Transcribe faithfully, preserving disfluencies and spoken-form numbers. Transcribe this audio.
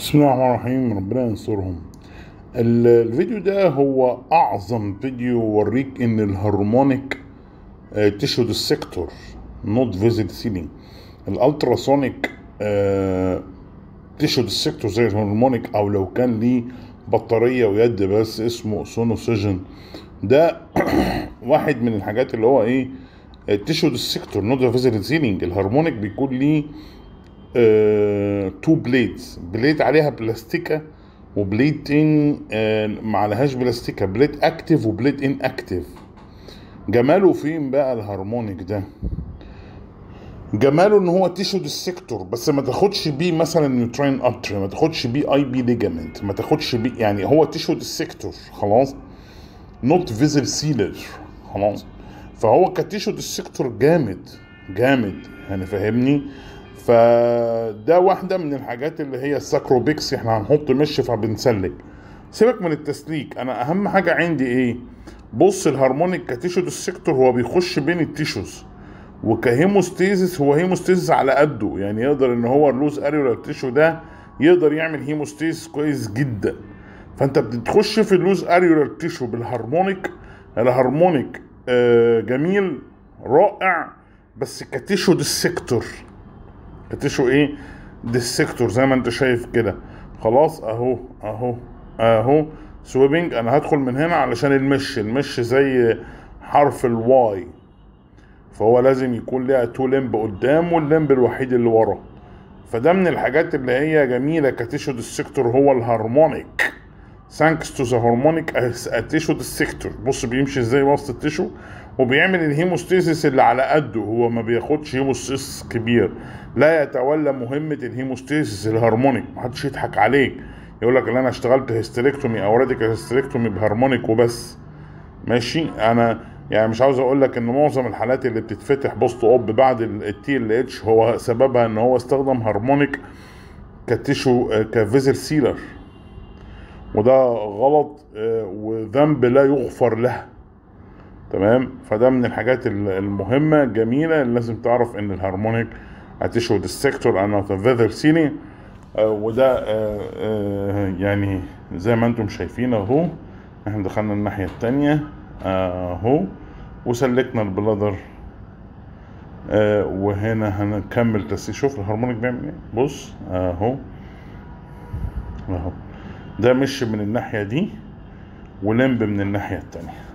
بسم الله الرحمن الرحيم، ربنا ينصرهم. ال- الفيديو ده هو أعظم فيديو يوريك إن الهرمونيك تشو ديسكتور نوت فيزيت سيلينج. الالتراسونيك تشو ديسكتور زي الهرمونيك، أو لو كان ليه بطارية ويد بس اسمه سونوسيجن. ده واحد من الحاجات اللي هو إيه، التشو ديسكتور نوت فيزيت سيلينج. الهرمونيك بيكون ليه تو بليدز، بليد عليها بلاستيكة وبليد ان آه ما عليهاش بلاستيكة، بليد اكتف وبليد ان اكتف. جماله فين بقى الهرمونيك ده؟ جماله ان هو تيشو ديسكتور، بس ما تاخدش بيه مثلا نيوترين ارتري، ما تاخدش بيه اي بي ليجامنت، ما تاخدش بيه، يعني هو تيشو ديسكتور خلاص، نوت فيزل سيلر خلاص. فهو كتيشو ديسكتور جامد جامد، يعني فاهمني. فده واحدة من الحاجات اللي هي الساكروبيكس. احنا هنحط مش فبنسلك، سيبك من التسليك. انا اهم حاجة عندي ايه؟ بص، الهرمونيك كتيشو ديسكتور هو بيخش بين التيشوز، وكهيموستيزيس هو هيموستيزيس على قده، يعني يقدر ان هو اللوز اريولار تيشو ده يقدر يعمل هيموستيزيس كويس جدا. فانت بتخش في اللوز اريولار تيشو بالهرمونيك. الهرمونيك آه جميل رائع، بس كتيشو ديسكتور. كتيشو ايه؟ ديسكتور، زي ما انت شايف كده. خلاص اهو اهو اهو سويبنج. انا هدخل من هنا علشان المش المش زي حرف الواي، فهو لازم يكون ليها تو لمب قدام واللمب الوحيد اللي ورا. فده من الحاجات اللي هي جميله كتيشو ديسكتور، هو الهرمونيك. ثانكس تو ذا هرمونيك تيشو ديسكتور. بص بيمشي ازاي وسط التيشو، وبيعمل الهيموستيسيس اللي على قده، هو ما بياخدش هيموستيسيس كبير، لا يتولى مهمه الهيموستيسيس الهرمونيك. محدش يضحك عليك يقول لك ان انا اشتغلت هيستريكتومي او راديكال هيستريكتومي بهرمونيك وبس. ماشي، انا يعني مش عاوز اقول لك ان معظم الحالات اللي بتتفتح بوست اوب بعد التي ال اتش هو سببها ان هو استخدم هرمونيك كتيشو كفيزل سيلر، وده غلط وذنب لا يغفر له. تمام. فده من الحاجات المهمة الجميلة اللي لازم تعرف ان الهرمونيك هتشو ديسكتور انا فيزل سيلي. وده يعني زي ما انتم شايفين اهو، احنا دخلنا الناحية التانية اهو وسلكنا البلادر. آه وهنا هنكمل تسليك. شوف الهرمونيك بيعمل ايه، بص اهو اهو. ده مش من الناحية دي ولمب من الناحية التانية.